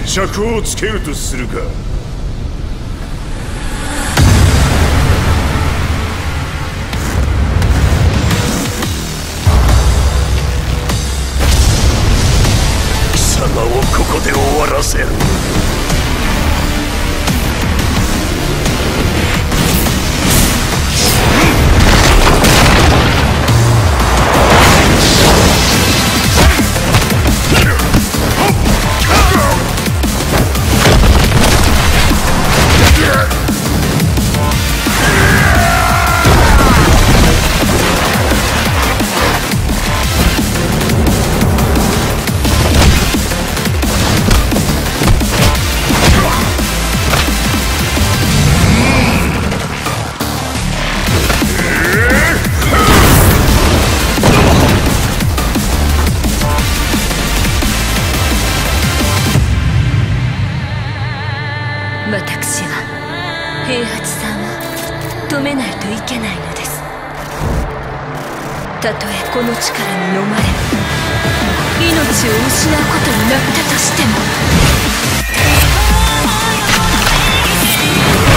決着をつけるとするか。貴様をここで終わらせる。 私は平八さんを止めないといけないのです。たとえこの力に飲まれ命を失うことになったとしても。